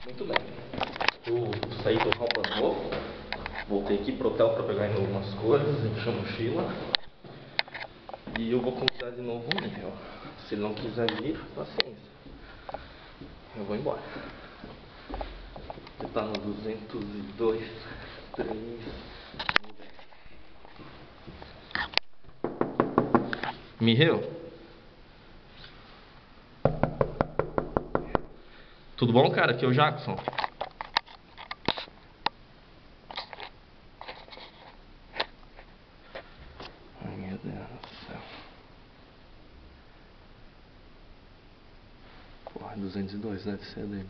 Muito bem. Eu saí do roupa novo. Voltei aqui pro hotel para pegar ainda algumas coisas, encher a mochila. E eu vou convidar de novo o Miguel. Se ele não quiser vir, paciência. Eu vou embora. Ele tá no 202, 3. Miguel? Tudo bom, cara? Aqui é o Jackson. Ai, meu Deus do céu. Porra, 202 deve ser dele.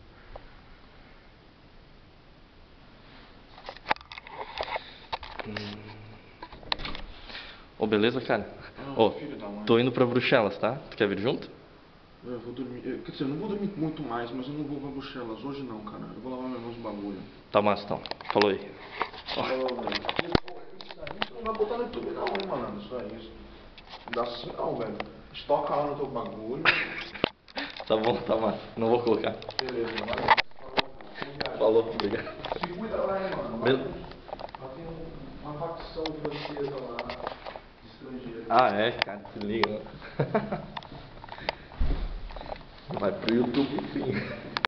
Ô, beleza, cara? Ô, tô indo pra Bruxelas, tá? Tu quer vir junto? Eu vou dormir. Quer dizer, eu não vou dormir muito mais, mas eu não vou pra Bruxelas hoje não, cara. Eu vou lavar meus bagulho. Tá massa, então. Falou aí. Falou, velho. Isso não vai botar no YouTube não, hein, mano. Isso é isso. Não dá assim não, velho. Estoca lá no teu bagulho. Tá bom, tá massa. Não vou colocar. Beleza, valeu. Falou, obrigado. Se cuida lá, hein, mano. Lá tem uma facção francesa lá, de estrangeiro. Ah, é, cara, se liga, né? Vai pro YouTube, sim.